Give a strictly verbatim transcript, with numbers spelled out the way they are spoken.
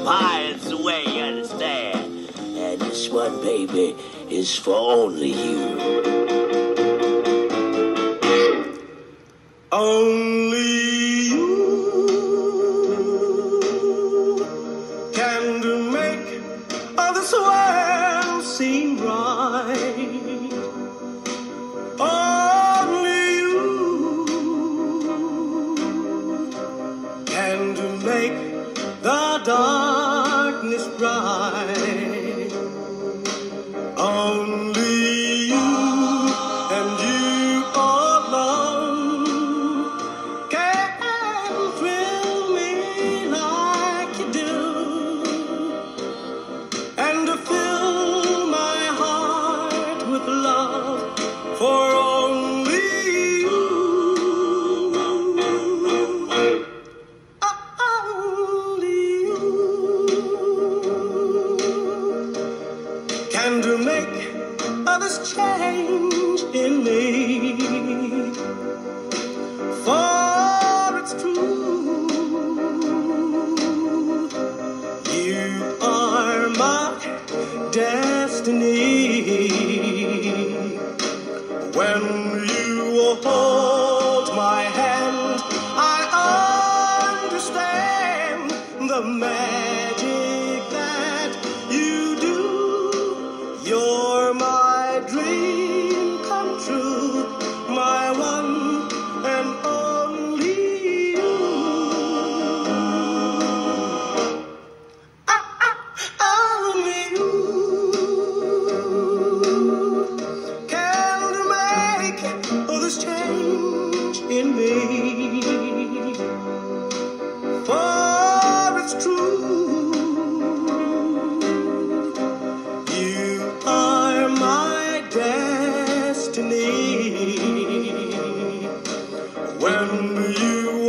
pie, it's the way, you understand? And this one, baby, is for only you. Only you can make all this world seem right. Only you can make the darkness bright. Only you and you alone can thrill me like you do, and to fill my heart with love for only you. Only you can to make others change in me. For it's true, you are my destiny. When you hold my hand, I understand the magic that you do. You're my dream come true, my one and only you. Ah, ah, only you can make all this change in me. For it's true, you are my destiny. When you